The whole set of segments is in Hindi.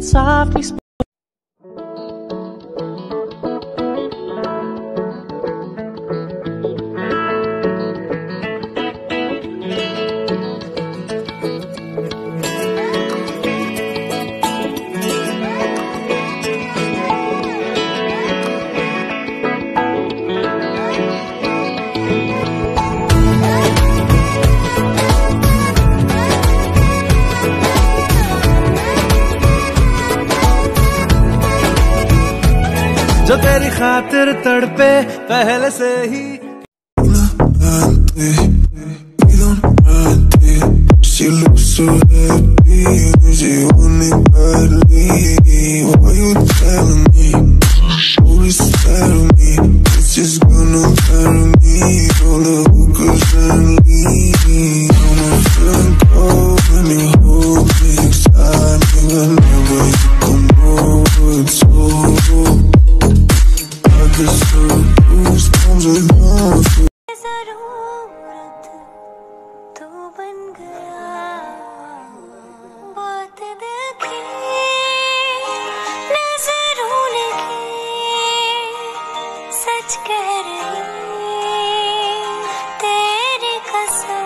it softly spoken. जो तेरी खातिर तड़पे पहले से ही She looks so happy, she want it badly. Why you telling me? Who is telling me? It's just gonna carry me. All the hookers and leave. I'm feeling cold when you hold me inside me. Whenever you come over, it's over. I just heard goosebumps enough. कह रही तेरी कसम,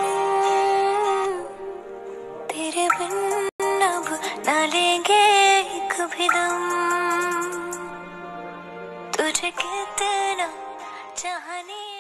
तेरे बिन अब ना लेंगे एक भी दम, तुझे कितना चाहनी